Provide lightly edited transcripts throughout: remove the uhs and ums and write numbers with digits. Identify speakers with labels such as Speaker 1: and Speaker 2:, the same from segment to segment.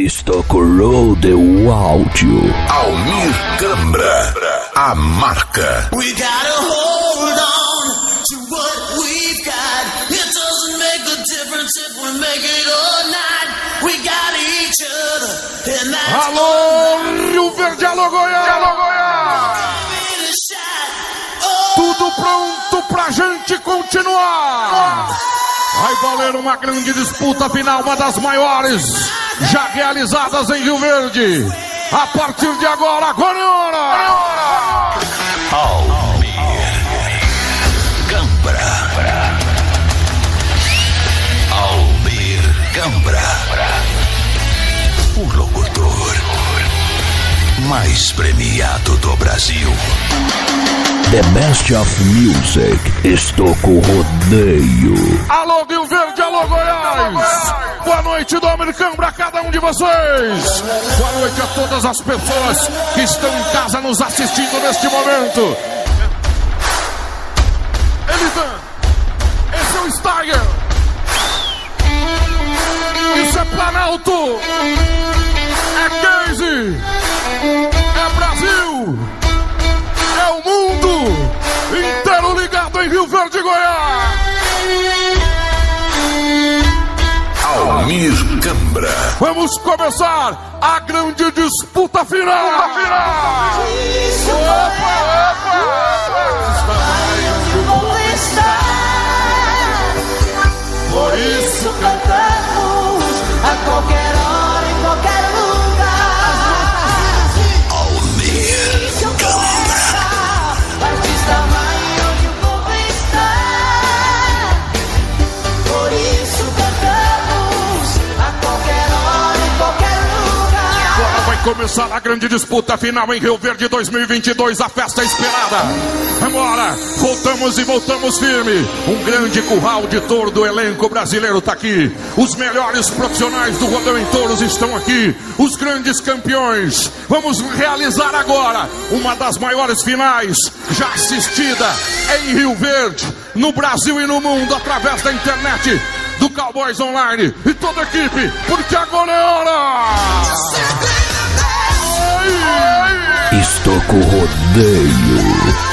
Speaker 1: Estocolou o áudio.
Speaker 2: Almir Câmara, a marca.
Speaker 3: We gotta hold on to what we've got. It doesn't make a difference if we make it or not. We got each other and that's
Speaker 4: alô, Rio Verde, alô, Goiás! Alô, Goiás! Tudo pronto pra gente continuar. Vai valer uma grande disputa final, uma das maiores já realizadas em Rio Verde. A partir de agora, agora é hora!
Speaker 2: Almir Câmara. Almir Câmara. O locutor mais premiado do Brasil.
Speaker 1: The Best of Music. Estou com rodeio.
Speaker 4: Alô, Rio Verde, alô, Goiás. Boa noite, Almir Câmara, a cada um de vocês. Boa noite a todas as pessoas que estão em casa nos assistindo neste momento. Elisan, esse é o Steiger. Isso é Planalto. É Casey. É Brasil. É o mundo inteiro ligado em Rio Verde, Goiás.
Speaker 2: Almir Câmara.
Speaker 4: Vamos começar a grande disputa final.
Speaker 3: Por isso cantamos a qualquer hora, em qualquer lugar.
Speaker 2: Almir Câmara.
Speaker 3: Artista vai onde o povo está. Por isso cantamos a qualquer hora, em qualquer lugar.
Speaker 4: Agora vai começar a grande disputa final em Rio Verde 2022, a festa esperada. Vambora, voltamos e voltamos firme. Um grande curral de touro do elenco brasileiro tá aqui. Os melhores profissionais do rodão em touros estão aqui. Os grandes campeões. Vamos realizar agora uma das maiores finais já assistida em Rio Verde, no Brasil e no mundo, através da internet do Cowboys Online e toda a equipe, porque agora é hora.
Speaker 1: Estou com rodeio.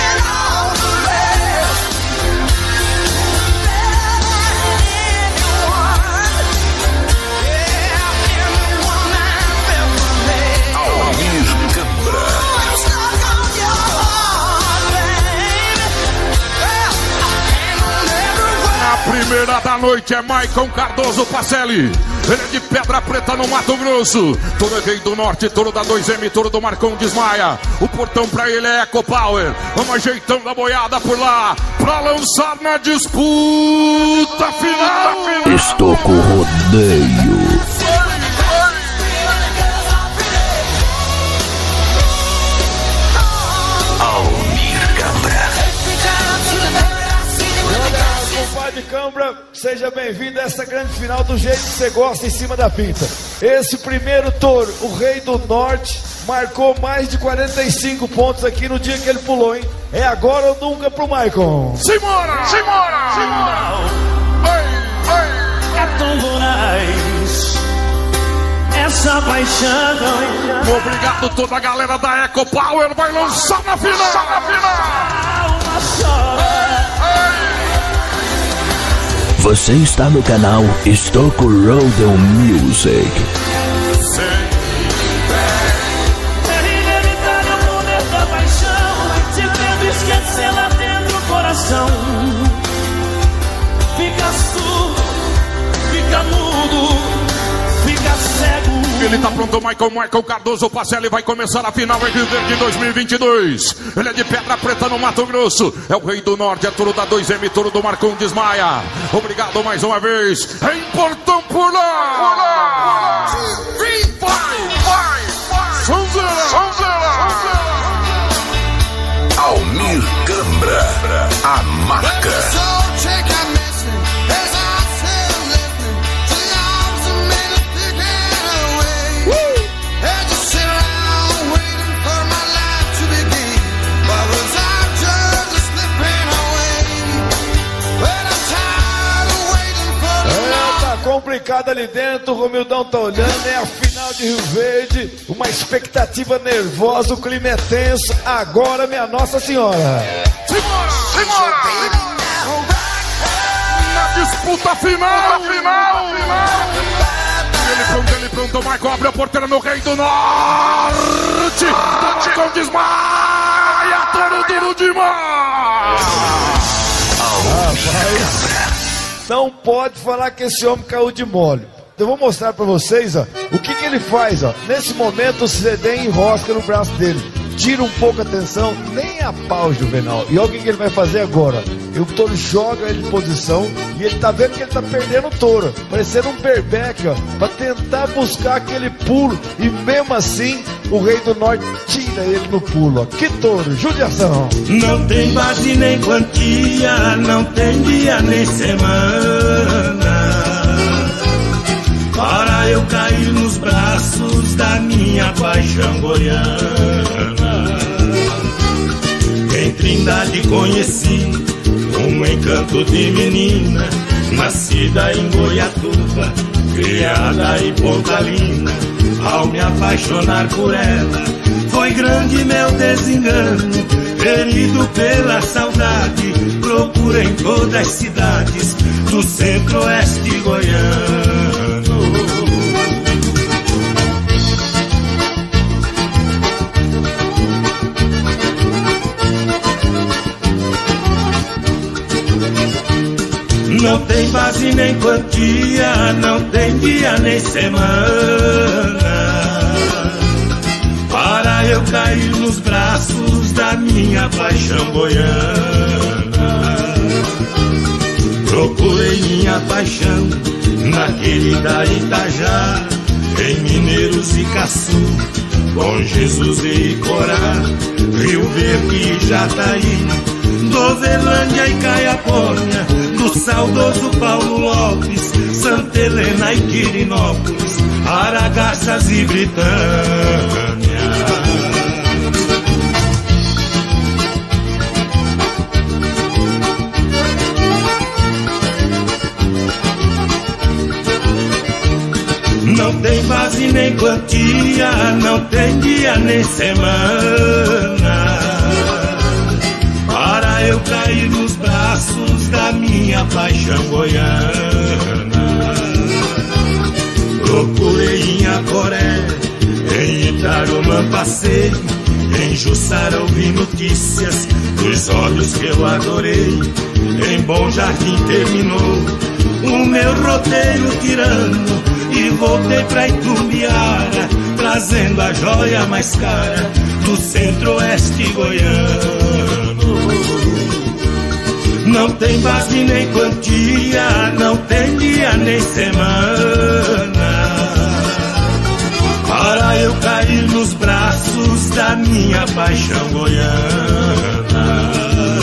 Speaker 4: A primeira da noite é Maicon Cardoso Pacelli. Ele é de Pedra Preta, no Mato Grosso. Touro é rei do norte, touro da 2M, touro do Marcão Desmaia. O portão pra ele é Eco Power. Vamos ajeitando a boiada por lá pra lançar na disputa final.
Speaker 1: Estou com rodeio.
Speaker 2: Almir Câmara.
Speaker 5: Compadre Câmara, seja bem-vindo a essa grande final do jeito que você gosta, em cima da pinta. Esse primeiro touro, o Rei do Norte, marcou mais de 45 pontos aqui no dia que ele pulou, hein? É agora ou nunca pro Maicon.
Speaker 4: Simbora! Simbora! Simbora!
Speaker 6: É tão voraz essa paixão.
Speaker 4: Obrigado toda a galera da Eco Power, vai lançar na final!
Speaker 6: Alma chora.
Speaker 1: Você está no canal Estou com Rodeo Music.
Speaker 6: É inevitável o poder da paixão. Te vendo esquecê-la dentro do coração. Fica surdo, fica mudo, fica cego.
Speaker 4: Ele tá pronto, Maicon Cardoso Pacelli vai começar a final em Rio Verde 2022. Ele é de Pedra Preta, no Mato Grosso. É o rei do norte, é touro da 2M, touro do Marcão Desmaia. Obrigado mais uma vez. É importante por lá.
Speaker 2: Almir Câmara, a marca.
Speaker 5: Complicada molecada ali dentro, o Romildão tá olhando, é a final de Rio Verde, uma expectativa nervosa, o clima é tenso, agora minha Nossa Senhora.
Speaker 4: Simbora! Na disputa final! Ele pronto, o Michael abre a porteira no Rei do Norte! Com desmaia, todo duro demais!
Speaker 5: Rapaz, não pode falar que esse homem caiu de mole. Eu vou mostrar pra vocês, ó, o que ele faz, ó. Nesse momento o CD enrosca no braço dele. Tira um pouco a atenção, nem a pau, Juvenal. E olha o que ele vai fazer agora. O touro joga ele em posição e ele tá vendo que ele tá perdendo o touro. Parecendo um berbeque, ó, pra tentar buscar aquele pulo. E mesmo assim, o Rei do Norte tira ele no pulo, ó. Que touro, judiação.
Speaker 6: Não tem base nem quantia, não tem dia nem semana para eu cair nos braços da minha paixão goiana. Em Trindade conheci um encanto de menina, nascida em Goiatuba, criada em Pontalina. Ao me apaixonar por ela, foi grande meu desengano. Ferido pela saudade, procura em todas as cidades do centro-oeste goiano. Não tem base nem quantia, não tem dia nem semana para eu cair nos braços da minha paixão goiana. Procurei minha paixão naquele da Itajá, em Mineiros e Caçu, com Jesus e Corá, Rio Verde e Jataí, Dozelândia e Caiapônia, do saudoso Paulo Lopes, Santa Helena e Quirinópolis, Aragaças e Britânia. Não tem base nem quantia, não tem dia nem semana para eu cair nos braços da minha paixão goiana. Procurei em Aporé, em Itarumã passei, em Jussara ouvi notícias dos olhos que eu adorei. Em Bom Jardim terminou o meu roteiro tirano e voltei pra Itumbiara, trazendo a joia mais cara do centro-oeste goiano. Não tem base nem quantia, não tem dia nem semana para eu cair nos braços da minha paixão goiana.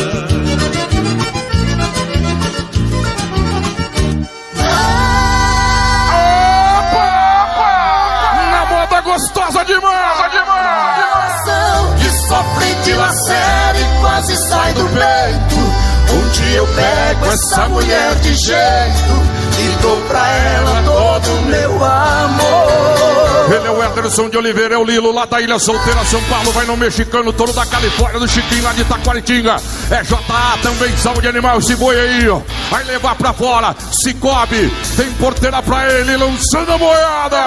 Speaker 4: Gostosa demais,
Speaker 3: Que sofre de lacera e quase sai do peito. Um dia eu pego essa mulher de jeito e dou pra ela todo o meu amor.
Speaker 4: Ele é o Ederson de Oliveira, é o Lilo lá da Ilha Solteira, São Paulo. Vai no mexicano, touro da Califórnia, do Chiquinho lá de Taquaritinga. É JA também, saúde animal, esse boi aí, ó. Vai levar pra fora, Cicobi, tem porteira pra ele, lançando a boiada.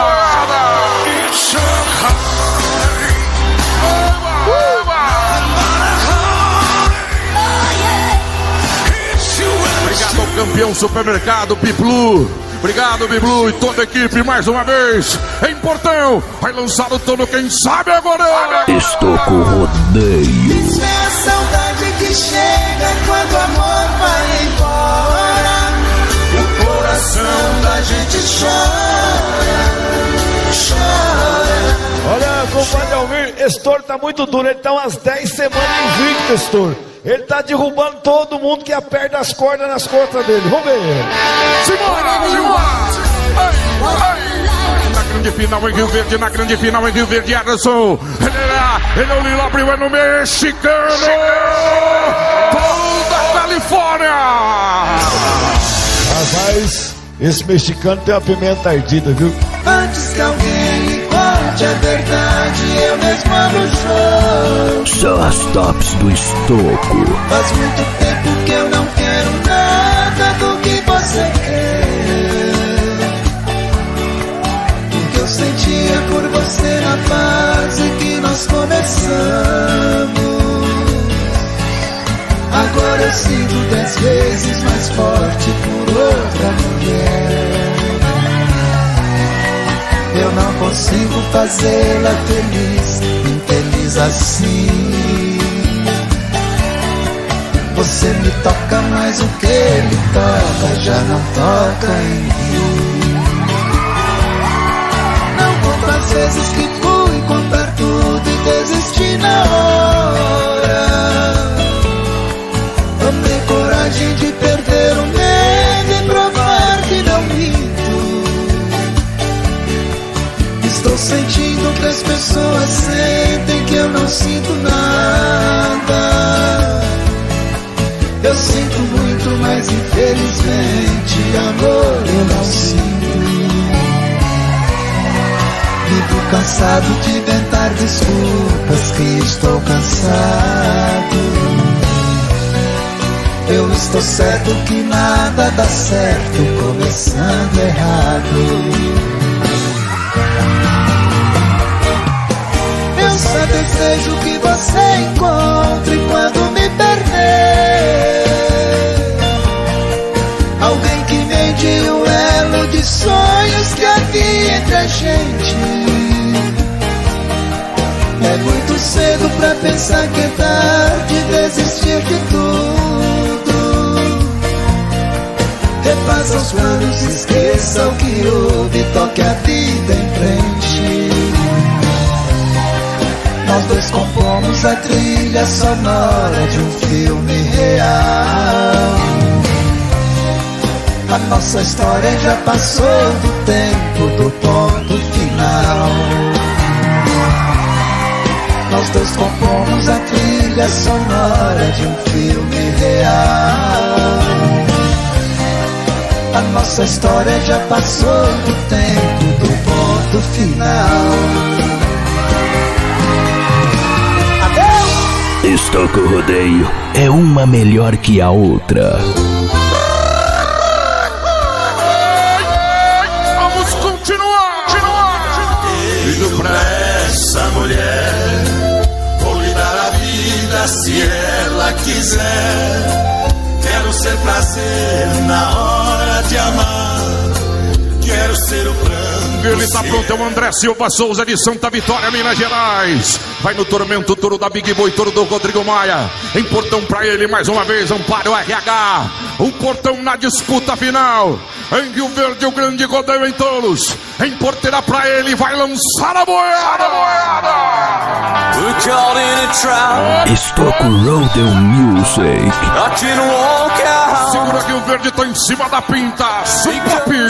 Speaker 4: Obrigado ao campeão supermercado Biblu. Obrigado, Biblu e toda a equipe mais uma vez. Em Portão, vai lançar o touro, quem sabe agora.
Speaker 1: Estoco Rodeio.
Speaker 3: É a saudade que chega quando o amor vai embora. O coração da gente chora, chora.
Speaker 5: Olha, compadre Almir, esse touro tá muito duro. Ele tá umas 10 semanas invicto, esse touro. Ele tá derrubando todo mundo que aperta as cordas nas costas dele. Vamos ver.
Speaker 4: Simbora, simbora. Na grande final em Rio Verde, na grande final em Rio Verde, Ederson. Ele é o Lilo, abriu, é no mexicano. Toda a Califórnia.
Speaker 5: Rapaz, Esse mexicano tem uma pimenta ardida, viu?
Speaker 3: Antes que alguém me conte a verdade, eu mesmo abro o jogo.
Speaker 1: Só as tops do estoco.
Speaker 3: Faz muito tempo que eu não quero nada do que você quer. O que eu sentia por você na fase que nós começamos, agora eu sinto 10 vezes mais forte por outra mulher. Eu não consigo fazê-la feliz, infeliz assim. Você me toca, mas o que ele toca já não toca em mim. Não conto as vezes que fui contar tudo e desisti na hora. Tomei coragem de perder o medo e provar que não minto. Estou sentindo que as pessoas sentem que eu não sinto nada. Eu sinto muito, mas infelizmente amor eu não sinto. Vivo cansado de inventar desculpas que estou cansado. Eu estou certo que nada dá certo começando errado. Eu só desejo que você encontre quando me perder alguém que mede o elo de sonhos que havia entre a gente. É muito cedo pra pensar que é tarde desistir de tudo. Refaça os planos, esqueça o que houve, toque a vida em frente. Nós dois compomos a trilha sonora de um filme real. A nossa história já passou do tempo do ponto final. Nós dois compomos a trilha sonora de um filme real. A nossa história já passou do tempo do ponto final.
Speaker 1: Estoco Rodeio é uma melhor que a outra.
Speaker 4: Vamos continuar.
Speaker 3: Ligo pra essa mulher, vou lhe dar a vida se ela quiser. Quero ser prazer na hora de amar. Quero ser o pranto.
Speaker 4: Ele tá pronto, é o André Silva Souza de Santa Vitória, Minas Gerais. Vai no tormento, touro da Big Boy, touro do Rodrigo Maia. Em portão pra ele, mais uma vez, Amparo RH. O portão na disputa final. Em Rio Verde, o grande rodeio em Touros. Em porteira pra ele, vai lançar a boiada.
Speaker 1: Estoco Rodeo Music.
Speaker 4: Segura que o verde tá em cima da pinta. Supapi.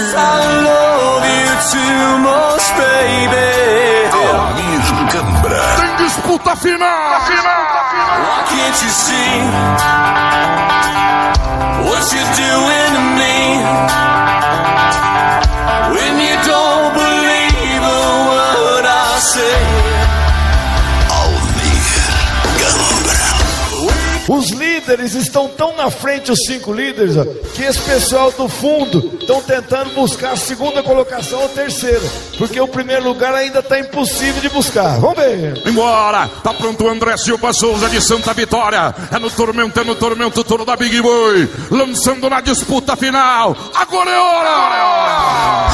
Speaker 2: Almir Cambra.
Speaker 4: Tem disputa final.
Speaker 3: Why can't you see what you're doing to me? When you don't believe a word I say.
Speaker 5: Os líderes estão tão na frente, os 5 líderes, ó, que esse pessoal do fundo estão tentando buscar a segunda colocação ou terceira, porque o primeiro lugar ainda está impossível de buscar. Vamos ver.
Speaker 4: Embora, tá pronto o André Silva Souza de Santa Vitória. É no tormento, touro da Big Boy. Lançando na disputa final. Agora é hora!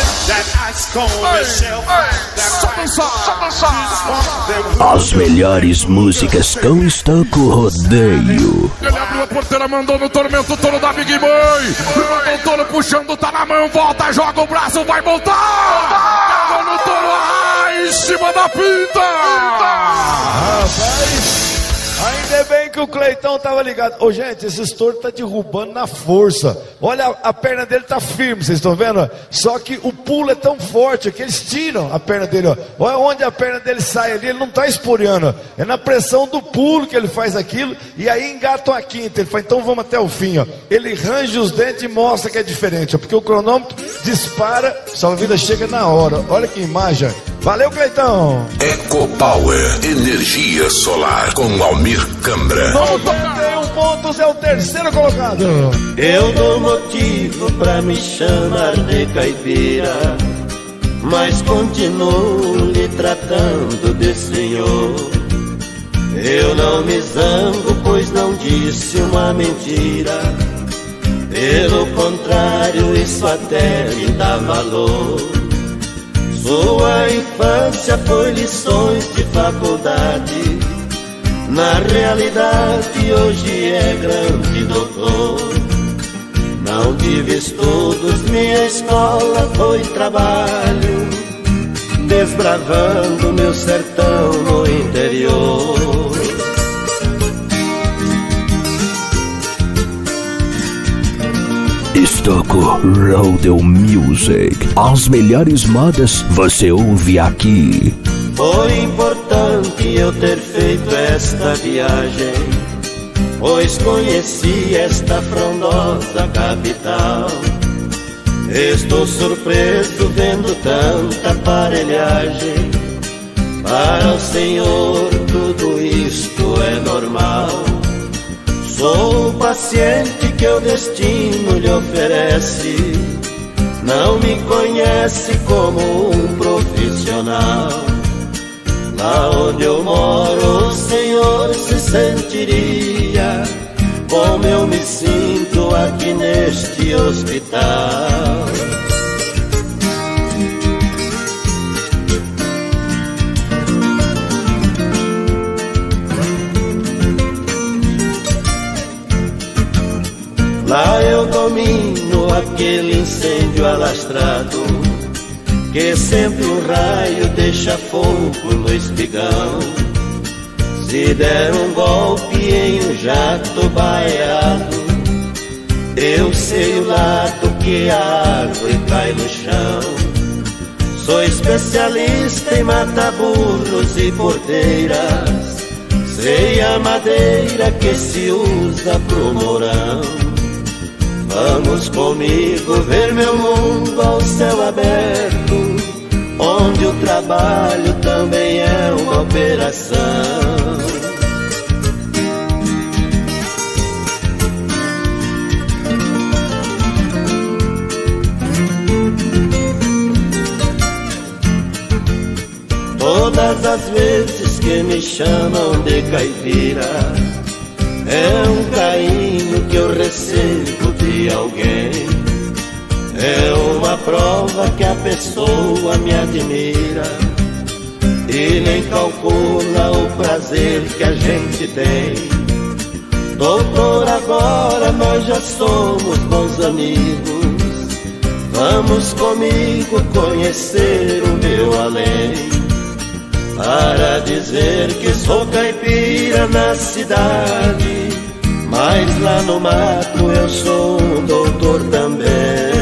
Speaker 4: Só dançar.
Speaker 1: As melhores músicas com Estoco Rodeio.
Speaker 4: Ele abriu a porteira, mandou no tormento, touro da Big Boy. Mandou o touro puxando, tá na mão, volta, joga o braço, vai voltar. Pegou no touro, em cima da pinta.
Speaker 5: Rapaz, ainda bem que o Cleitão tava ligado. Ô, gente, esse touro tá derrubando na força. Olha, a perna dele tá firme, vocês estão vendo? Só que o pulo é tão forte que eles tiram a perna dele, ó. Olha onde a perna dele sai ali, ele não tá esporeando. É na pressão do pulo que ele faz aquilo. E aí engata a quinta. Ele fala, então vamos até o fim, ó. Ele range os dentes e mostra que é diferente, ó. Porque o cronômetro dispara, sua vida chega na hora. Olha que imagem. Valeu, Cleitão.
Speaker 2: EcoPower, energia solar, com Almir Cambra.
Speaker 5: 91 pontos é o terceiro colocado.
Speaker 7: Eu dou motivo pra me chamar de caipira, mas continuo lhe tratando de senhor. Eu não me zango, pois não disse uma mentira. Pelo contrário, isso até me dá valor. Sua infância foi lições de faculdade. Na realidade hoje é grande doutor. Não tive estudos, minha escola foi trabalho, desbravando meu sertão no interior.
Speaker 1: Estoco Rodeo Music. As melhores modas você ouve aqui.
Speaker 7: Foi importante eu ter feito esta viagem, pois conheci esta frondosa capital. Estou surpreso vendo tanta aparelhagem. Para o Senhor tudo isto é normal. Sou o paciente que o destino lhe oferece. Não me conhece como um profissional. Lá onde eu moro o Senhor se sentiria como eu me sinto aqui neste hospital. Lá eu domino aquele incêndio alastrado, que sempre um raio deixa fogo no espigão. Se der um golpe em um jato baiado, eu sei o lado que a árvore cai no chão. Sou especialista em matar burros e porteiras, sei a madeira que se usa pro morão. Vamos comigo ver meu mundo ao céu aberto, onde o trabalho também é uma operação. Todas as vezes que me chamam de caipira, é um carinho que eu recebo de alguém. É uma prova que a pessoa me admira e nem calcula o prazer que a gente tem. Doutor, agora nós já somos bons amigos. Vamos comigo conhecer o meu além, para dizer que sou caipira na cidade, mas lá no mato eu sou um doutor também.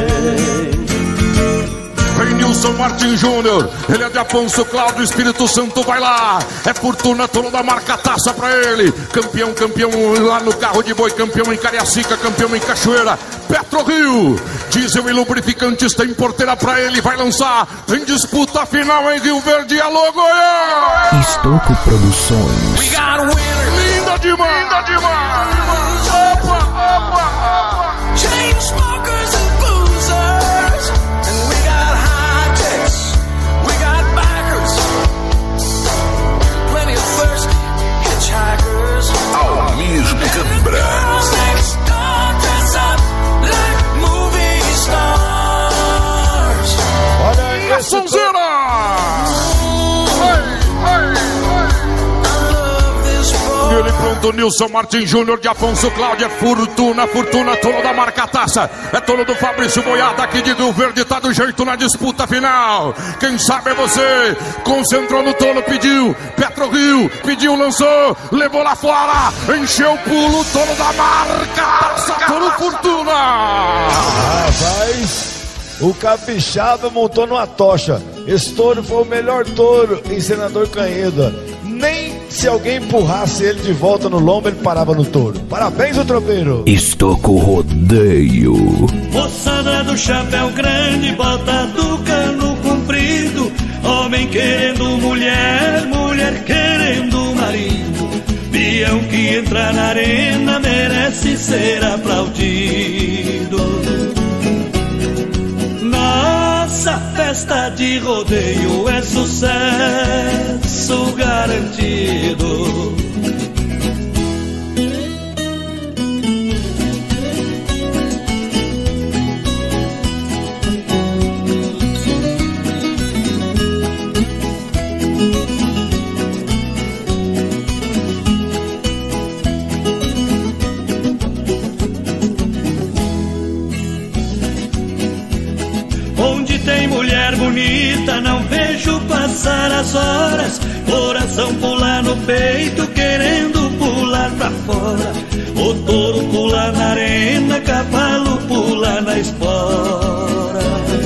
Speaker 4: Vem Nilson Martins Júnior, ele é de Afonso Cláudio, Espírito Santo vai lá. É fortuna toda da marca taça pra ele. Campeão, campeão lá no carro de boi, campeão em Cariacica, campeão em Cachoeira. Petro Rio, diesel e lubrificantes tem porteira pra ele, vai lançar. Em disputa final em Rio Verde, alô Goiás!
Speaker 1: Estoco Produções.
Speaker 4: Linda demais! Linda demais! Opa, opa, opa!
Speaker 6: Chain smokers and boozers, and we got high techs, we got bikers, plenty of thirsty hitchhikers.
Speaker 2: Almir Cambra.
Speaker 6: Girls next door dress up like movie stars.
Speaker 5: Olha aí, esse
Speaker 4: Sonzeira!
Speaker 6: I love this boy.
Speaker 4: Ele do Nilson Martins Júnior, de Afonso Cláudio, é Fortuna, touro da marca Taça, é touro do Fabrício Boiada, aqui de Rio Verde, tá do jeito na disputa final. Quem sabe é você, concentrou no touro, pediu, PetroRio, pediu, lançou, levou lá fora, encheu o pulo, touro da marca Taça, touro Fortuna.
Speaker 5: Rapaz, o capixaba montou numa tocha. Esse touro foi o melhor touro em Senador Canheda. Nem se alguém empurrasse ele de volta no lombo, ele parava no touro. Parabéns, o tropeiro.
Speaker 1: Estoco Rodeio.
Speaker 6: Moçada do chapéu grande, bota do cano comprido. Homem querendo mulher, mulher querendo marido. Peão que entra na arena merece ser aplaudido. Nossa festa de rodeio é sucesso garantido. Tem mulher bonita, não vejo passar as horas. Coração pula no peito, querendo pular pra fora. O touro pula na arena, cavalo pula na espora.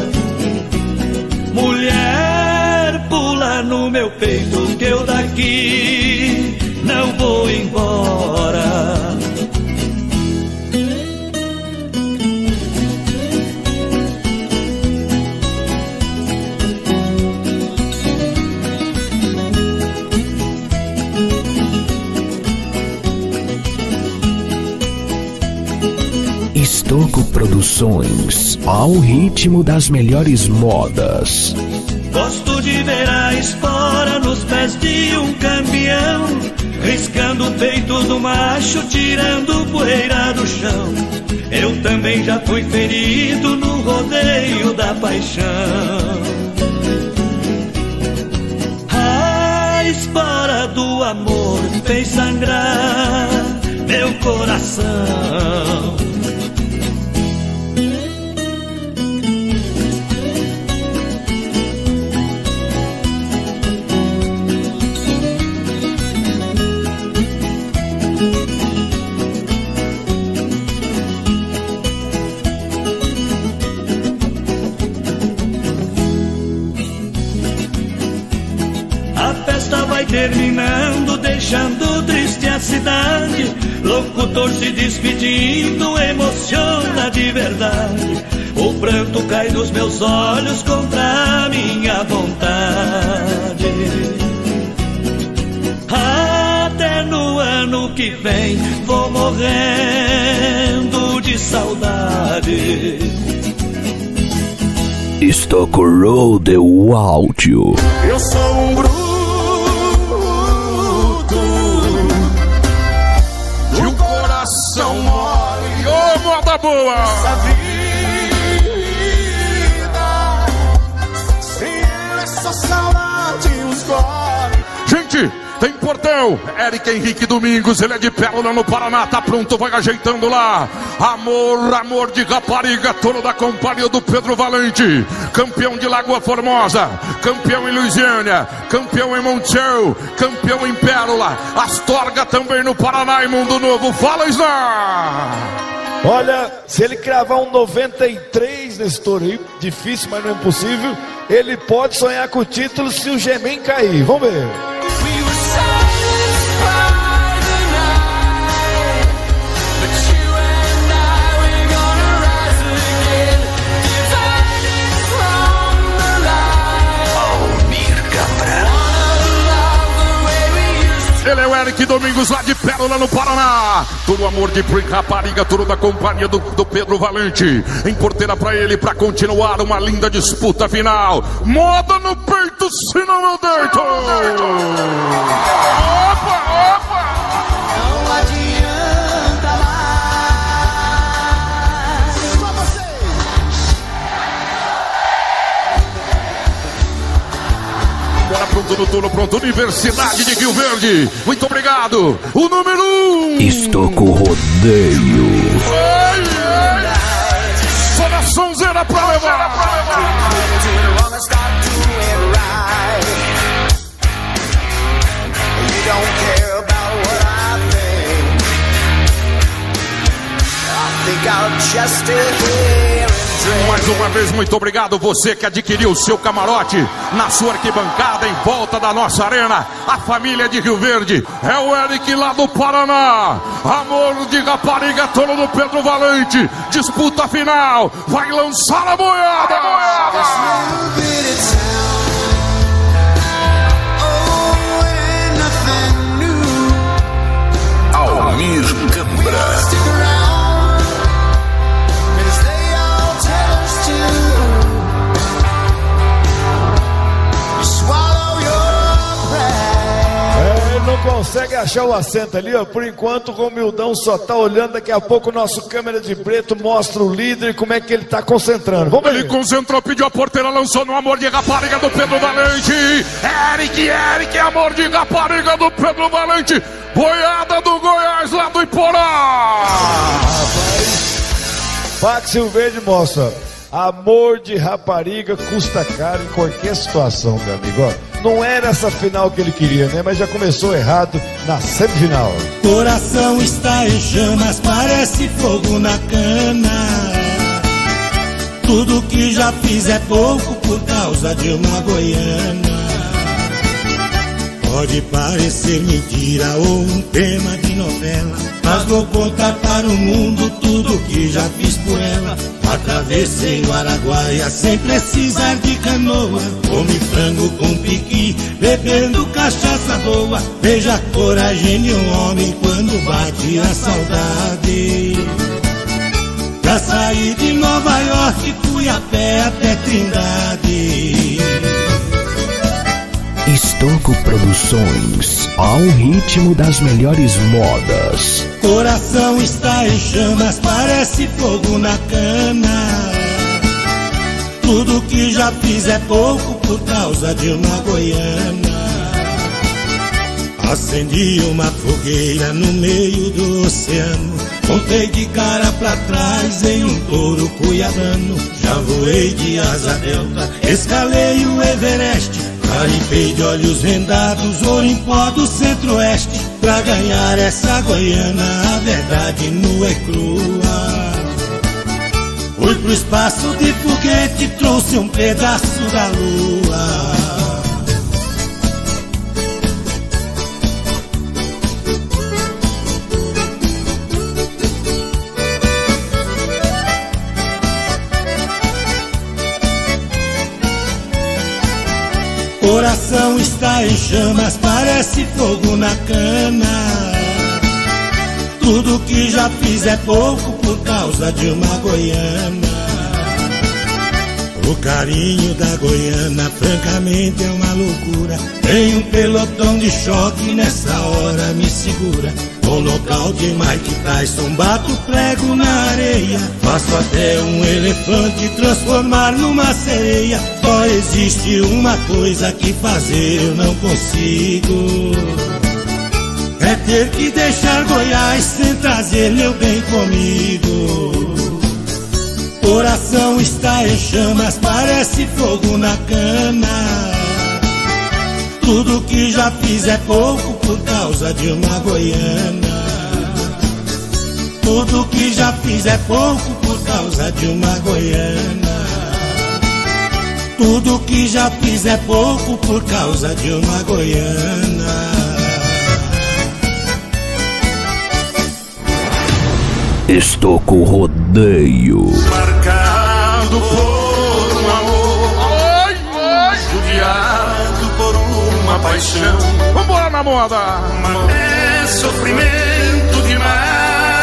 Speaker 6: Mulher pula no meu peito, que eu daqui não vou embora.
Speaker 1: Estoco Produções, ao ritmo das melhores modas.
Speaker 6: Gosto de ver a espora nos pés de um campeão, riscando o peito do macho, tirando poeira do chão. Eu também já fui ferido no rodeio da paixão. A espora do amor fez sangrar meu coração. Terminando, deixando triste a cidade. Locutor se despedindo, emociona de verdade. O pranto cai dos meus olhos contra a minha vontade. Até no ano que vem vou morrendo de saudade.
Speaker 1: Estoco Rodeio áudio.
Speaker 3: Eu sou um bruto
Speaker 4: Coração mole, ô moda boa!
Speaker 3: essa vida, sem essa saudade os gole.
Speaker 4: Gente, tem portão, Eric Henrique Domingos, ele é de Pérola no Paraná, tá pronto, vai ajeitando lá. Amor de rapariga, touro da companhia do Pedro Valente, campeão de Lagoa Formosa, campeão em Luisiânia, campeão em Montiel, campeão em Pérola, Astorga também no Paraná e Mundo Novo. Fala, Sná!
Speaker 5: Olha, se ele cravar um 93 nesse touro aí, difícil, mas não é impossível, ele pode sonhar com o título se o Gemem cair. Vamos ver.
Speaker 4: Ele é o Eric Domingos, lá de Pérola no Paraná. Todo amor de rapariga, tudo da companhia do Pedro Valente. Em porteira pra ele, pra continuar uma linda disputa final. Moda no peito, se não eu deito. Opa, opa.
Speaker 3: Não adianta mais. Só vocês.
Speaker 4: Bora pro no turno pronto, Universidade de Rio Verde. Muito obrigado. O número 1.
Speaker 1: Estoco Rodeio.
Speaker 4: Só na sonzeira pra levar. Mais uma vez, muito obrigado você que adquiriu o seu camarote na sua arquibancada em volta da nossa arena. A família de Rio Verde, é o Eric lá do Paraná. Amor de Rapariga, Tolo do Pedro Valente. Disputa final, vai lançar a boiada.
Speaker 2: Almir Cambra.
Speaker 5: Não consegue achar o assento ali, ó. Por enquanto o Romildão só tá olhando. Daqui a pouco o nosso câmera de preto mostra o líder e como é que ele tá concentrando. Vamos ver.
Speaker 4: Ele concentrou, pediu a porteira, lançou no Amor de Rapariga do Pedro Valente. Eric, Amor de Rapariga do Pedro Valente. Boiada do Goiás lá do Iporá.
Speaker 5: Pax Rio Verde mostra. Amor de Rapariga custa caro em qualquer situação, meu amigo. Ó, não era essa final que ele queria, né? Mas já começou errado na semifinal.
Speaker 6: Coração está em chamas, parece fogo na cana. Tudo que já fiz é pouco por causa de uma goiana. Pode parecer mentira ou um tema de novela, mas vou contar para o mundo tudo que já fiz por ela. Atravessei o Araguaia sem precisar de canoa. Comi frango com piqui, bebendo cachaça boa. Veja a coragem de um homem quando bate a saudade. Pra sair de Nova York fui a pé até Trindade.
Speaker 1: Estoco Produções, ao ritmo das melhores modas.
Speaker 6: Coração está em chamas, parece fogo na cana. Tudo que já fiz é pouco por causa de uma goiana. Acendi uma fogueira no meio do oceano. Montei de cara pra trás em um touro cuiabano. Já voei de asa delta, escalei o Everest. Garimpei de olhos vendados, Orimpó do centro-oeste. Pra ganhar essa goiana, a verdade nua e crua. Fui pro espaço de foguete, trouxe um pedaço da lua. Coração está em chamas, parece fogo na cana. Tudo que já fiz é pouco por causa de uma goiana. O carinho da goiana, francamente, é uma loucura. Tem um pelotão de choque, nessa hora me segura. Com local de Mike Tyson, bato prego na areia. Faço até um elefante transformar numa sereia. Só existe uma coisa que fazer eu não consigo. É ter que deixar Goiás sem trazer meu bem comigo. Coração está em chamas, parece fogo na cana. Tudo que já fiz é pouco por causa de uma goiana. Tudo que já fiz é pouco por causa de uma goiana. Tudo que já fiz é pouco por causa de uma goiana.
Speaker 1: Estoco Rodeio.
Speaker 3: Marcado por um amor, judiado por uma paixão.
Speaker 4: Vambora na moda.
Speaker 3: É sofrimento demais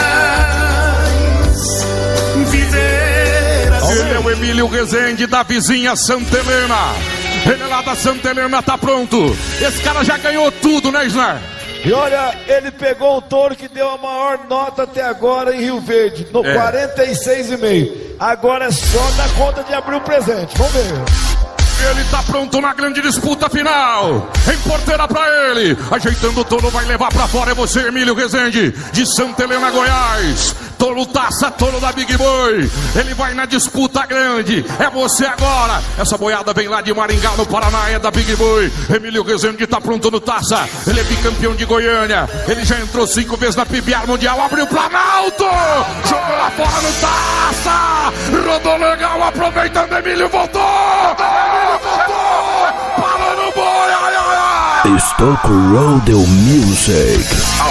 Speaker 3: viver assim.
Speaker 4: Ele é o Emílio Rezende da vizinha Santa Helena. Ele lá da Santa Helena tá pronto. Esse cara já ganhou tudo, né, Isnar?
Speaker 5: E olha, ele pegou o touro que deu a maior nota até agora em Rio Verde, no 46,5. Agora é só dar conta de abrir o presente. Vamos ver.
Speaker 4: Ele tá pronto na grande disputa final. Em porteira pra ele. Ajeitando o touro, vai levar pra fora. É você, Emílio Rezende, de Santa Helena, Goiás. Touro taça, touro da Big Boi. Ele vai na disputa grande. É você agora. Essa boiada vem lá de Maringá, no Paraná. É da Big Boi. Emílio Rezende tá pronto no taça. Ele é bicampeão de Goiânia. Ele já entrou 5 vezes na PBR Mundial. Abriu o Planalto. Jogou lá fora no taça. Rodou legal, aproveitando. Emílio voltou. Parou no boi, ai, ai, ai.
Speaker 1: Stock Rodeo Music.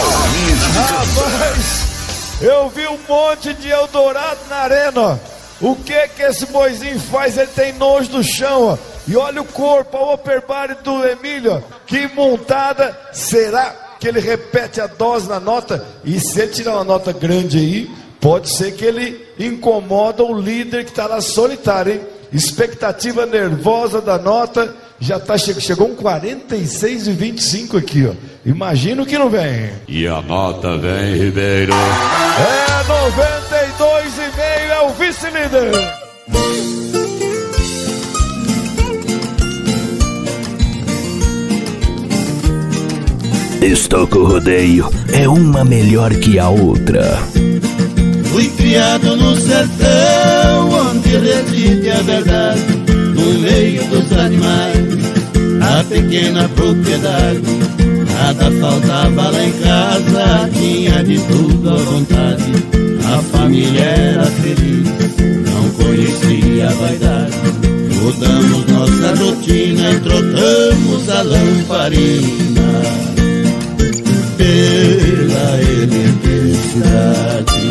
Speaker 5: Rapaz, eu vi um monte de Eldorado na arena. O que esse boizinho faz? Ele tem nojo do chão, ó. E olha o corpo, a upper body do Emílio, ó. Que montada. Será que ele repete a dose na nota? E se ele tirar uma nota grande aí, pode ser que ele incomoda o líder que está lá solitário, hein? Expectativa nervosa da nota. Já tá, chegou um 46,25 aqui, ó. Imagino que não vem.
Speaker 8: E a nota vem, Ribeiro.
Speaker 5: É 92,5, é o vice-líder.
Speaker 1: Stock Rodeio é uma melhor que a outra.
Speaker 7: Fui criado no sertão, onde reside a verdade, no meio dos animais, a pequena propriedade. Nada faltava lá em casa, tinha de tudo à vontade. A família era feliz, não conhecia a vaidade. Mudamos nossa rotina, trocamos a lamparina pela eletricidade.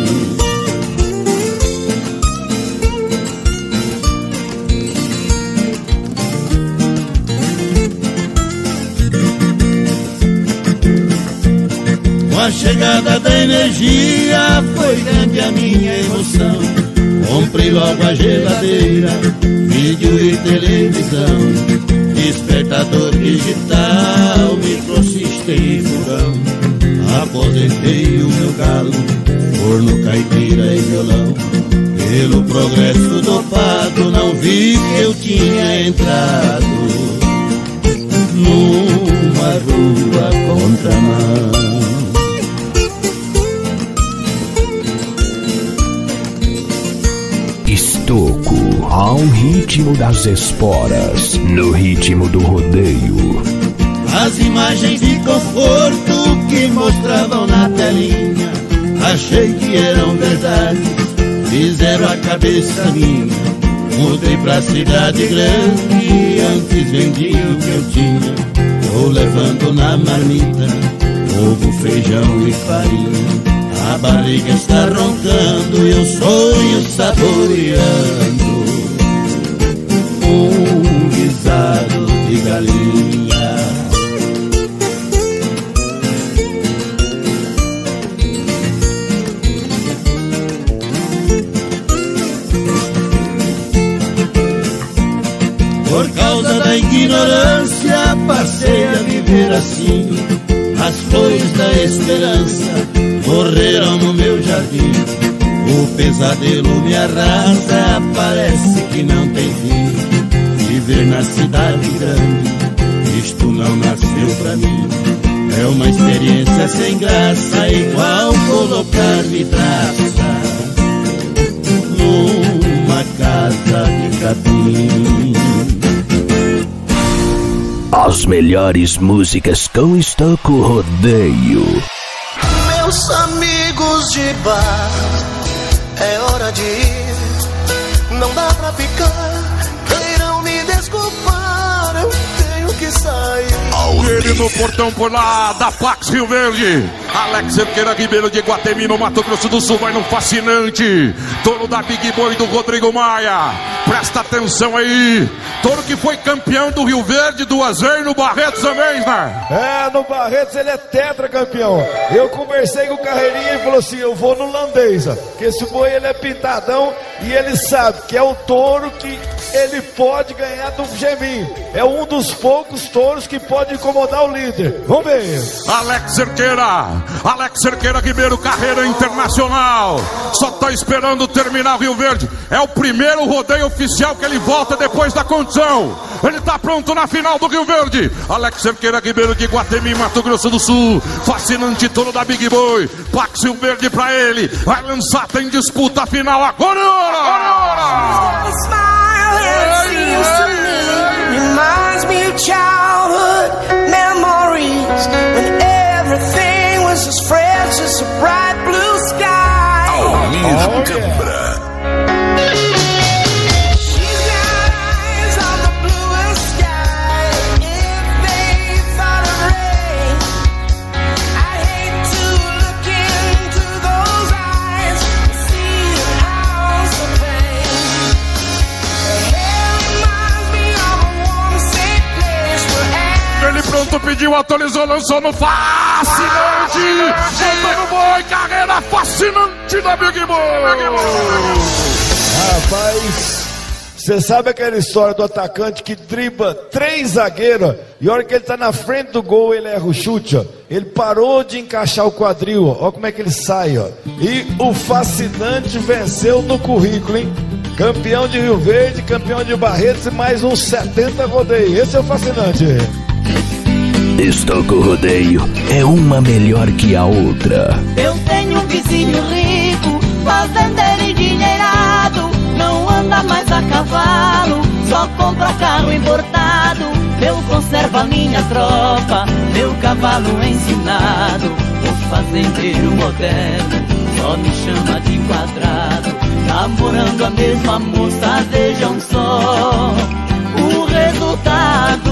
Speaker 7: Com a chegada da energia foi grande a minha emoção. Comprei logo a geladeira, vídeo e televisão, despertador digital, microsistema e fogão. Aposentei o meu galo, forno, caipira e violão. Pelo progresso dopado não vi que eu tinha entrado numa rua contramão.
Speaker 1: Estoco, ao ritmo das esporas, no ritmo do rodeio.
Speaker 7: As imagens de conforto que mostravam na telinha, achei que eram verdade, fizeram a cabeça minha. Mudei pra cidade grande, antes vendia o que eu tinha. Tô levando na marmita ovo, feijão e farinha. A barriga está roncando e o sonho saboreando um guisado de galinha. Por causa da ignorância passei a viver assim. As flores da esperança morreram no meu jardim. O pesadelo me arrasa, parece que não tem fim. Viver na cidade grande, isto não nasceu pra mim. É uma experiência sem graça, igual colocar vidraça numa casa de capim.
Speaker 1: As melhores músicas com Stock Rodeio.
Speaker 3: Meus amigos de bar, é hora de ir. Não dá pra ficar, queiram me desculpar, eu tenho que sair.
Speaker 4: Ele no portão por lá da Pax Rio Verde. Alex Cerqueira Ribeiro de Guatemi, no Mato Grosso do Sul, vai no fascinante. Touro da Big Boi do Rodrigo Maia. Presta atenção aí. Touro que foi campeão do Rio Verde 2 vezes, no Barretos também, né?
Speaker 5: É, no Barretos ele é tetracampeão. Eu conversei com o Carreirinha e falou assim: eu vou no Landeza, que esse boi ele é pintadão e ele sabe que é o touro que ele pode ganhar do Geminho. É um dos poucos touros que pode incomodar o líder. Vamos ver.
Speaker 4: Alex Cerqueira Alex Cerqueira Ribeiro, carreira internacional. Só tá esperando terminar o Rio Verde. É o primeiro rodeio oficial que ele volta depois da condição. Ele tá pronto na final do Rio Verde. Alex Cerqueira Ribeiro de Guatemi, Mato Grosso do Sul. Fascinante torno da Big Boy. Plaque Rio Verde pra ele. Vai lançar, tem disputa final agora.
Speaker 9: Reminds me of childhood memories when everything was as fresh as a bright blue sky.
Speaker 2: Almir Câmara.
Speaker 9: She's got eyes on the bluest sky. If they thought of rain, I'd hate to look into those eyes and see an ounce of pain.
Speaker 4: Ele pronto, pediu, autorizou, lançou no fascinante. Jantando Boi, carreira fascinante da Big Boy.
Speaker 5: Rapaz, você sabe aquela história do atacante que dribla 3 zagueiros e a hora que ele tá na frente do gol ele erra o chute, ó. Ele parou de encaixar o quadril, ó. Ó como é que ele sai, ó. E o fascinante venceu no currículo, hein? Campeão de Rio Verde, campeão de Barretos e mais uns 70 rodeios. Esse é o fascinante.
Speaker 1: Estoco Rodeio é uma melhor que a outra.
Speaker 10: Eu tenho um vizinho rico, fazendeiro e endinheirado. Não anda mais a cavalo, só compra carro importado. Eu conservo a minha tropa, meu cavalo ensinado. O fazendeiro moderno só me chama de quadrado. Namorando a mesma moça, vejam só o resultado.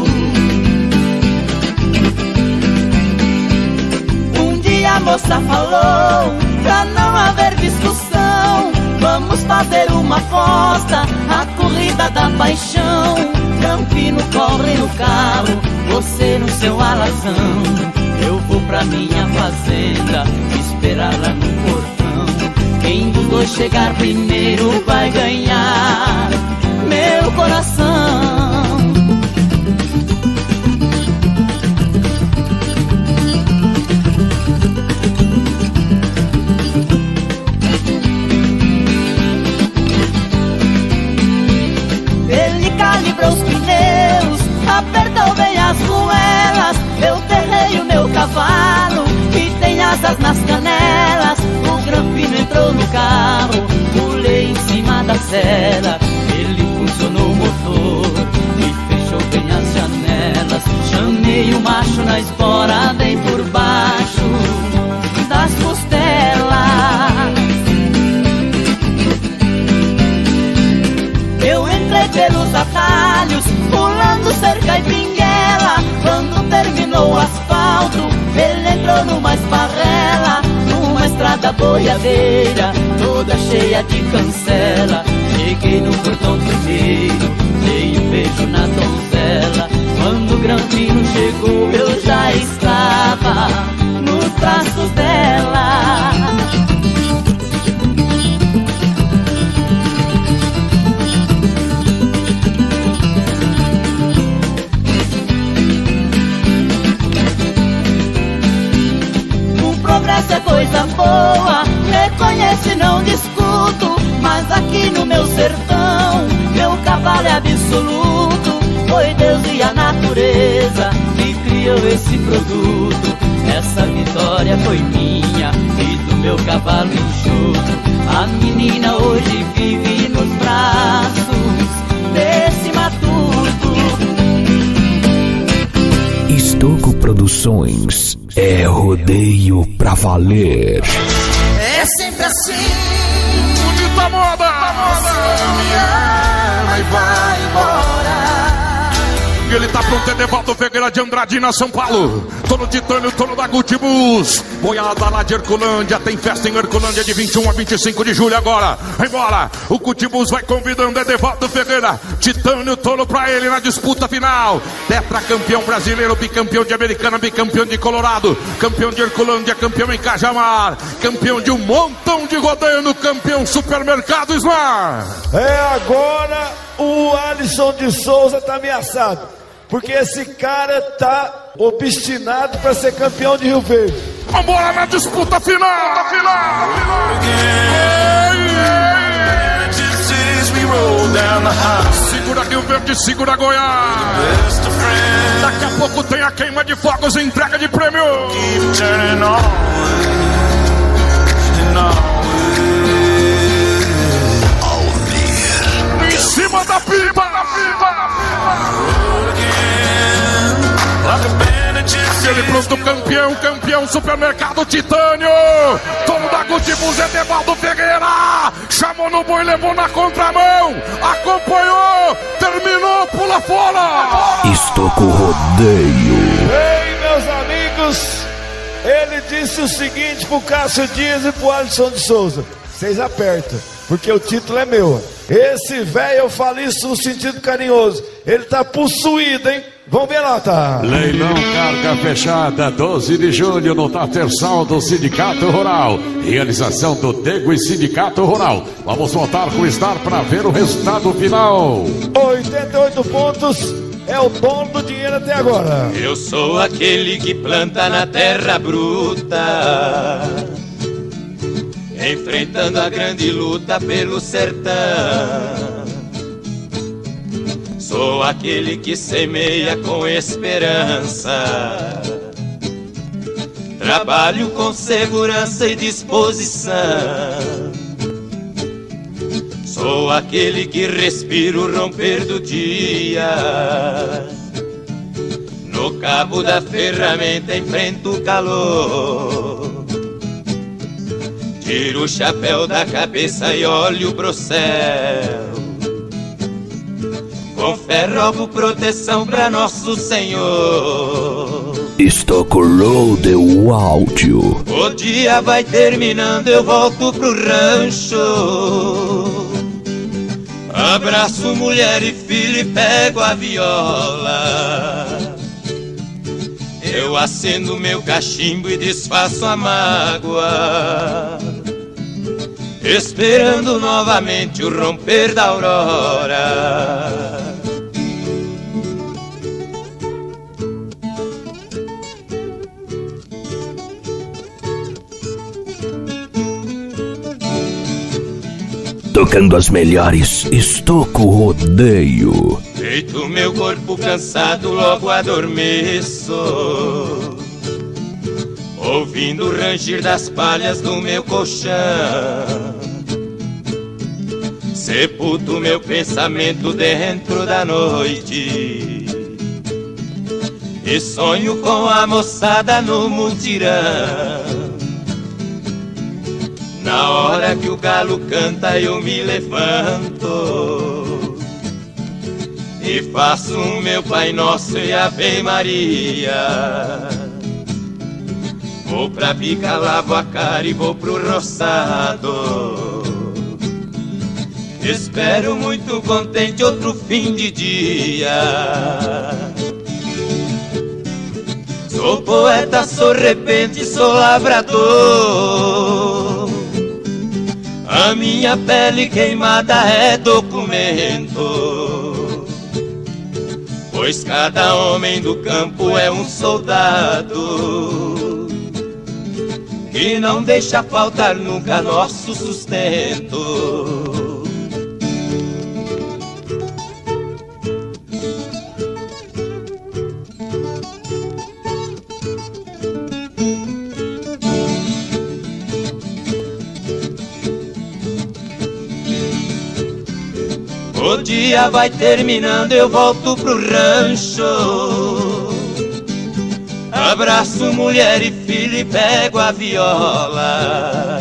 Speaker 10: Um dia a moça falou, pra não haver discussão, vamos fazer uma aposta, a corrida da paixão. Campino corre no carro, você no seu alazão. Eu vou pra minha fazenda, esperar lá no portão. Quem dos dois chegar primeiro vai ganhar meu coração. Ele calibrou os pneus, apertou bem as goelas. Eu terrei o meu cavalo, que tem asas nas canelas. O Grampino entrou no carro, pulei em cima da cela. Ele funcionou o motor e fechou bem as janelas. Chamei o macho na espora, bem por baixo das costelas. Eu entrei pelos atalhos, pulando cerca e pinguela. Quando terminou o asfalto, ele entrou numa esparrela, numa estrada boiadeira, toda cheia de cancela. Cheguei no portão primeiro, dei um beijo na donzela. Quando o Grampino chegou, eu já estava nos braços dela. Progresso é coisa boa, reconheço e não discuto. Mas aqui no meu sertão, meu cavalo é absoluto. Foi Deus e a natureza que criou esse produto. Essa vitória foi minha e do meu cavalo enxuto. A menina hoje vive nos braços desse matuto.
Speaker 1: Estoco Produções é rodeio pra valer.
Speaker 3: É sempre assim.
Speaker 4: Bonita moda!
Speaker 3: Você me ama e vai embora.
Speaker 4: Ele tá pronto, Edevaldo Ferreira de Andradina, São Paulo. Tô no Titânio, tô no da Gutibus. Boiada lá de Herculândia, tem festa em Herculândia de 21 a 25 de julho agora. Embora, o Gutibus vai convidando Edevaldo Ferreira. Titânio, tolo pra ele na disputa final. Tetracampeão brasileiro, bicampeão de Americana, bicampeão de Colorado, campeão de Herculândia, campeão em Cajamar, campeão de um montão de rodeio no campeão Supermercado Smar.
Speaker 5: É agora o Alisson de Souza tá ameaçado. Porque esse cara tá obstinado para ser campeão de Rio Verde.
Speaker 4: Vambora na disputa final. Segura Rio Verde, segura Goiás. Daqui a pouco tem a queima de fogos e entrega de prêmio. Em cima da pipa. Ele pronto, campeão, supermercado Titânio. Dono da Gutibus, Edevaldo Ferreira. Chamou no boi, levou na contramão. Acompanhou, terminou, pula fora.
Speaker 1: Estoco Rodeio.
Speaker 5: Ei, meus amigos, ele disse o seguinte pro Cássio Dias e pro Alisson de Souza: vocês apertam, porque o título é meu. Esse velho, eu falo isso no sentido carinhoso, ele tá possuído, hein? Vamos ver lá, tá?
Speaker 8: Leilão carga fechada, 12 de julho no Tatersal do Sindicato Rural. Realização do Dego e Sindicato Rural. Vamos voltar com o Star para ver o resultado final.
Speaker 5: 88 pontos, é o dono do dinheiro até agora.
Speaker 7: Eu sou aquele que planta na terra bruta, enfrentando a grande luta pelo sertão. Sou aquele que semeia com esperança, trabalho com segurança e disposição. Sou aquele que respira o romper do dia, no cabo da ferramenta enfrento o calor. Tiro o chapéu da cabeça e olho pro céu, com fé rogo proteção pra nosso Senhor.
Speaker 1: Estoco Rodeio áudio.
Speaker 7: O dia vai terminando, eu volto pro rancho. Abraço mulher e filho e pego a viola. Eu acendo meu cachimbo e desfaço a mágoa, esperando novamente o romper da aurora.
Speaker 1: Tocando as melhores, Estoco Rodeio.
Speaker 7: Deito meu corpo cansado, logo adormeço, ouvindo o rangir das palhas do meu colchão. Sepulto meu pensamento dentro da noite e sonho com a moçada no mutirão. Na hora que o galo canta eu me levanto e faço o meu Pai Nosso e Ave Maria. Vou pra pica, lavo a cara e vou pro roçado. Espero muito contente outro fim de dia. Sou poeta, sou repente, sou lavrador. A minha pele queimada é documento, pois cada homem do campo é um soldado que não deixa faltar nunca nosso sustento. O dia vai terminando, eu volto pro rancho. Abraço mulher e filho e pego a viola.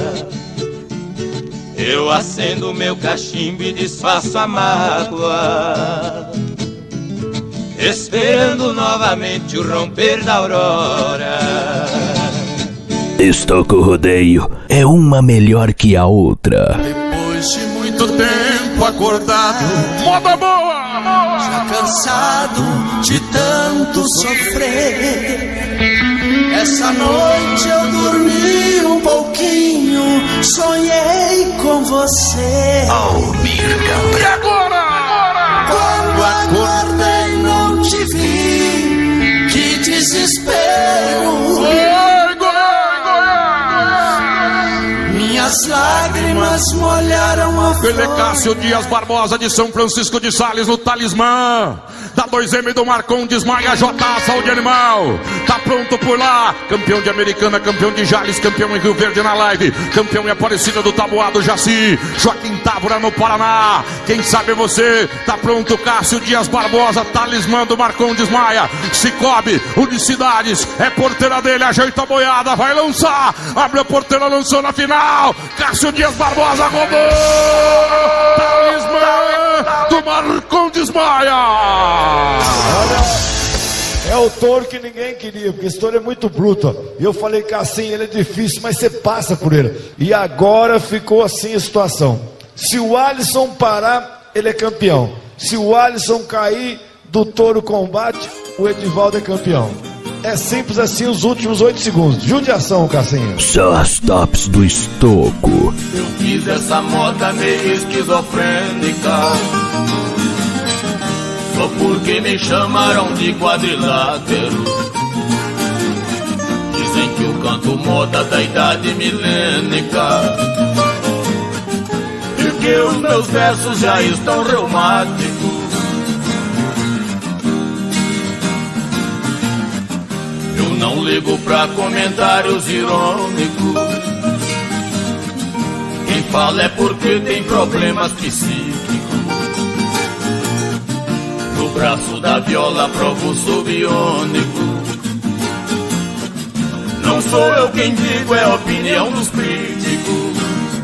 Speaker 7: Eu acendo meu cachimbo e desfaço a mágoa, esperando novamente o romper da aurora.
Speaker 1: Estoco Rodeio é uma melhor que a outra.
Speaker 3: Depois de muito tempo acordado,
Speaker 4: Moda boa!
Speaker 3: já cansado de tanto sofrer, essa noite eu dormi um pouquinho, sonhei com você.
Speaker 4: E agora?
Speaker 3: Quando acordei não te vi, que desespero.
Speaker 4: Oi, Goiás!
Speaker 3: As lágrimas molharam a flor.
Speaker 4: Pelecácio Dias Barbosa de São Francisco de Sales no Talismã. Da 2M do Marcon Desmaia, J, Saúde Animal. Tá pronto por lá. Campeão de Americana, campeão de Jales, campeão em Rio Verde na live. Campeão em Aparecida do Taboado, Jaci. Joaquim Távora no Paraná. Quem sabe você? Tá pronto Cássio Dias Barbosa, Talismã do Marcon Desmaia. Cicobi, Unicidades. É porteira dele, ajeita a boiada, vai lançar. Abre a porteira, lançou na final. Cássio Dias Barbosa roubou. Talismã do Marcon Desmaia.
Speaker 5: É o touro que ninguém queria, porque esse touro é muito bruto. E eu falei que assim, ele é difícil, mas você passa por ele. E agora ficou assim a situação. Se o Alisson parar, ele é campeão. Se o Alisson cair do touro combate, o Edivaldo é campeão. É simples assim os últimos 8 segundos. Judiação, Cassinho.
Speaker 1: Só as tops do estoco.
Speaker 3: Eu fiz essa moda meio esquizofrênica, só porque me chamaram de quadrilátero. Dizem que eu canto moda da idade milênica e que os meus versos já estão reumáticos. Eu não ligo pra comentários irônicos. Quem fala é porque tem problemas psíquicos. No braço da viola provo subiônico. Não sou eu quem digo, é a opinião dos críticos.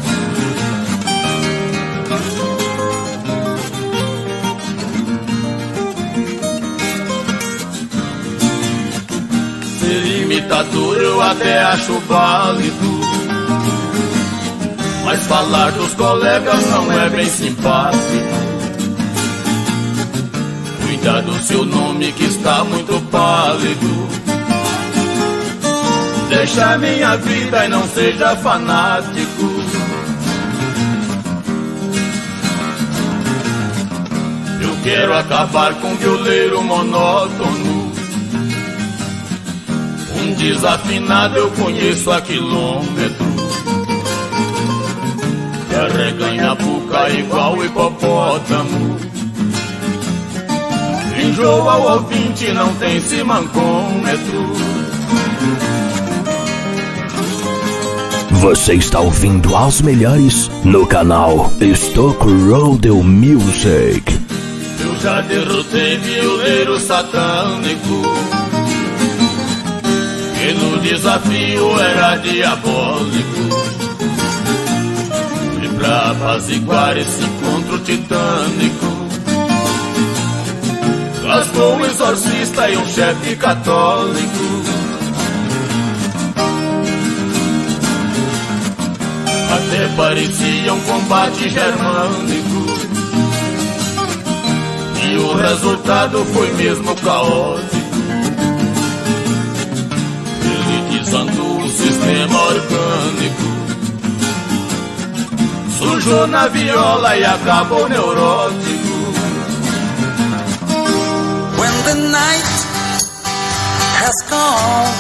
Speaker 3: Ser imitador eu até acho válido, mas falar dos colegas não é bem simpático. Cuida do seu nome que está muito pálido. Deixa minha vida e não seja fanático. Eu quero acabar com o violeiro monótono. Um desafinado eu conheço há quilômetros. Carrega a boca igual hipopótamo. Enjoa o ouvinte, não tem simancômetro.
Speaker 1: Você está ouvindo as melhores no canal Stock Rodeo Music.
Speaker 3: Eu já derrotei violeiro satânico, e no desafio era diabólico. Fui pra apaziguar esse encontro titânico. Gastou um exorcista e um chefe católico. Até parecia um combate germânico, e o resultado foi mesmo caótico. Elitizando o sistema orgânico, sujou na viola e acabou neurótico.
Speaker 9: When the night has gone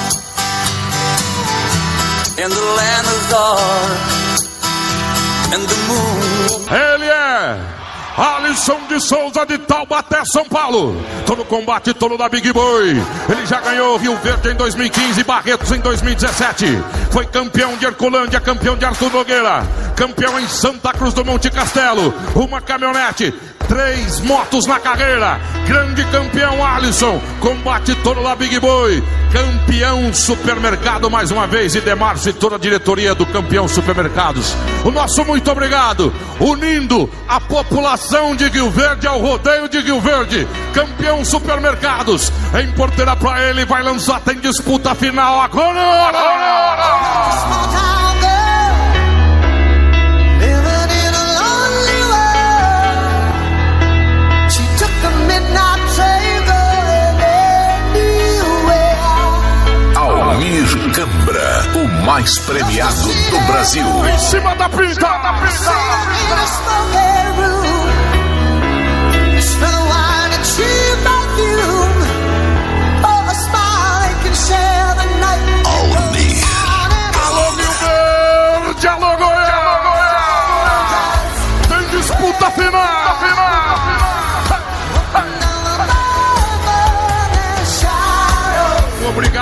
Speaker 9: in the land of Zor and the moon.
Speaker 4: Ele é Alisson de Souza de Taubaté, São Paulo. Tô no combate, tô no da Big Boy. Ele já ganhou Rio Verde em 2015, Barretos em 2017. Foi campeão de Herculândia, campeão de Arthur Nogueira, campeão em Santa Cruz do Monte Castelo. Uma caminhonete, 3 motos na carreira. Grande campeão Alisson. Combate todo da Big Boy. Campeão Supermercado mais uma vez. E Demarcio e toda a diretoria do Campeão Supermercados. O nosso muito obrigado. Unindo a população de Rio Verde ao rodeio de Rio Verde. Campeão Supermercados. Em porteira pra ele. Vai lançar, tem disputa final agora.
Speaker 2: Almir Cambra, o mais premiado do Brasil.
Speaker 4: Em cima da pinta. Almir. Alô, Rio Verde, alô, Goiás.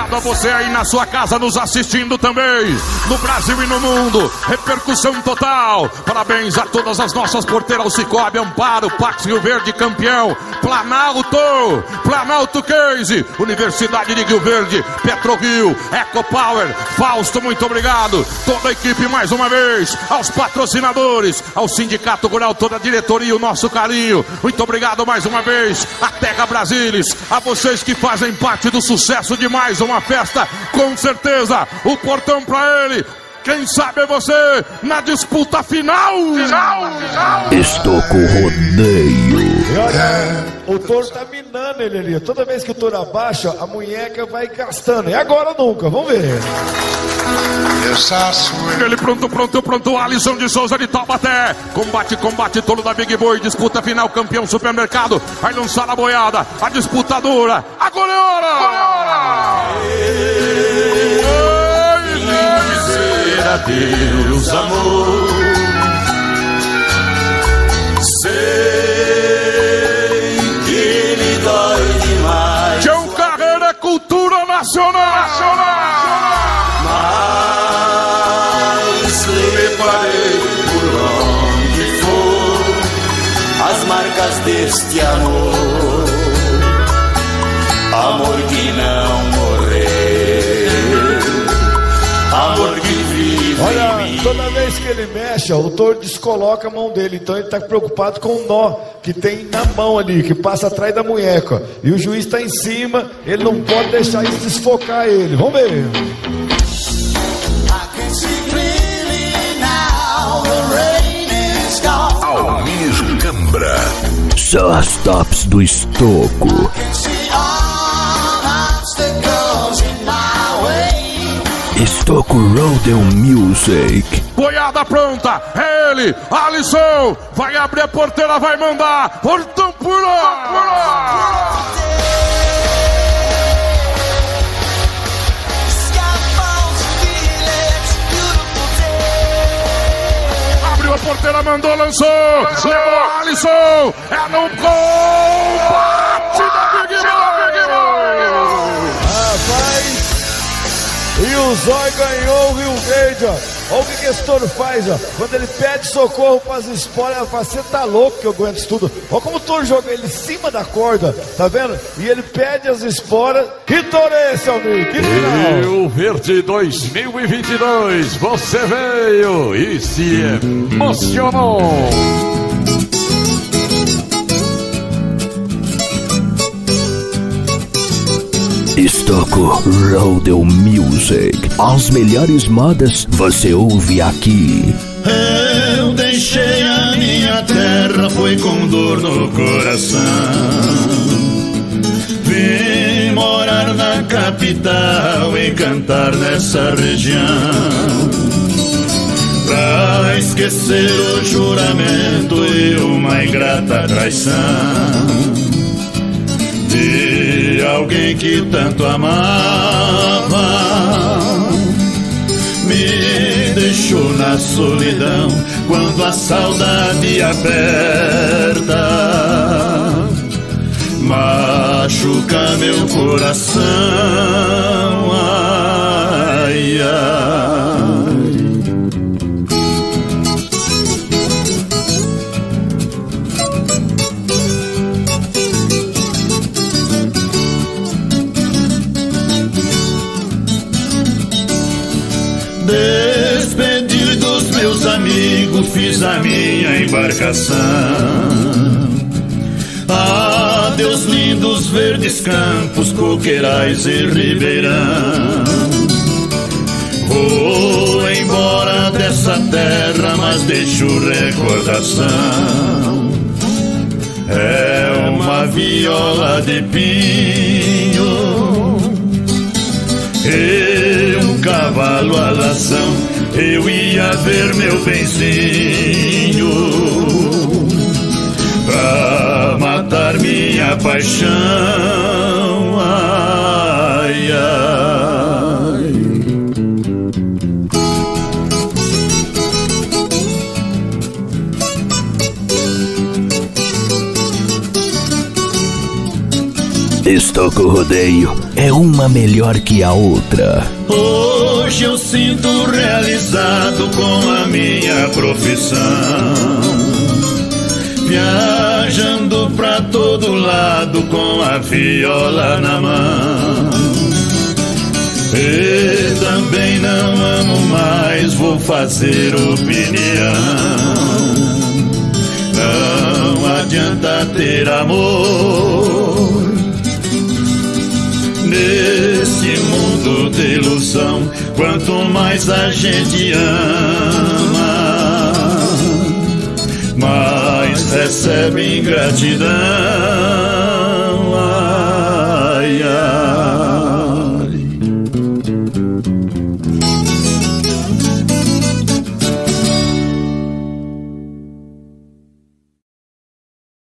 Speaker 4: obrigado a você aí na sua casa nos assistindo também, no Brasil e no mundo. Repercussão total. Parabéns a todas as nossas porteiras, Cicobi, Amparo, Pax Rio Verde, Campeão, Planalto Case, Universidade de Rio Verde, PetroRio, EcoPower, Fausto, muito obrigado. Toda a equipe mais uma vez, aos patrocinadores, ao Sindicato Rural, toda a diretoria, o nosso carinho. Muito obrigado mais uma vez, a Terra Brasilis, a vocês que fazem parte do sucesso de mais uma festa. Com certeza, o portão pra ele. Quem sabe é você na disputa final.
Speaker 1: Estou com rodeio.
Speaker 5: E olha, o touro tá minando ele ali. Toda vez que o touro abaixa, a munheca vai gastando. E agora nunca, vamos ver.
Speaker 4: Ele pronto, Alisson de Souza de Taubaté. Combate, touro da Big Boy. Disputa final, campeão supermercado. Vai lançar a boiada, a disputadora. Agora é hora!
Speaker 6: A Deus, amor, sei que ele dói demais.
Speaker 4: Tião Carreira é cultura nacional.
Speaker 6: Mas levarei por onde for as marcas deste amor, amor que não morreu, amor que vive.
Speaker 5: Olha, toda vez que ele mexe, ó, o touro descoloca a mão dele. Então ele tá preocupado com o nó que tem na mão ali, que passa atrás da munheca, ó. E o juiz tá em cima, ele não pode deixar isso desfocar ele. Vamos ver.
Speaker 2: Almir Cambra.
Speaker 1: Só as tops do estoco. Estoco Rodeo Music.
Speaker 4: Boiada pronta, é ele, Alisson. Vai abrir a porteira, vai mandar. Portão pula. Abriu a porteira, mandou, lançou. Levou Alisson. É no combate da Big Boy.
Speaker 5: Rapaz. E o Zói ganhou o Rio Verde, ó. Olha o que esse touro faz, ó. Quando ele pede socorro para as esporas, ela fala, você tá louco que eu aguento isso tudo. Olha como o touro joga ele em cima da corda, tá vendo? E ele pede as esporas. Que touro é esse, Almir? Que final!
Speaker 8: Rio Verde 2022, você veio e se emocionou.
Speaker 1: Estoco Rodeo Music. As melhores modas você ouve aqui.
Speaker 6: Eu deixei a minha terra, foi com dor no coração. Vim morar na capital e cantar nessa região, pra esquecer o juramento e uma ingrata traição de alguém que tanto amava. Me deixou na solidão quando a saudade aperta, machuca meu coração. Ai, ai. Despedi dos meus amigos, fiz a minha embarcação. Adeus lindos verdes campos, coqueirais e ribeirão. Vou embora dessa terra, mas deixo recordação. É uma viola de pinho e um cavalo alação. Eu ia ver meu benzinho pra matar minha paixão. Ai, ai.
Speaker 1: Estoco Rodeio é uma melhor que a outra.
Speaker 6: Hoje eu sinto realizado com a minha profissão, viajando pra todo lado com a viola na mão. E também não amo mais, vou fazer opinião. Não adianta ter amor nesse mundo de ilusão. Quanto mais a gente ama, mais recebe ingratidão.